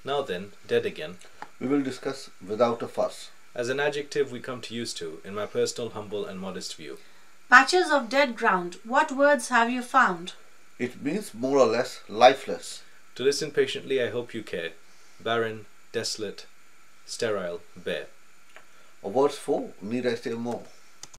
Now then, dead again. We will discuss without a fuss. As an adjective we come to use to, in my personal, humble and modest view. Patches of dead ground. What words have you found? It means more or less lifeless. To listen patiently I hope you care. Barren, desolate, sterile, bare. Words for need I say more?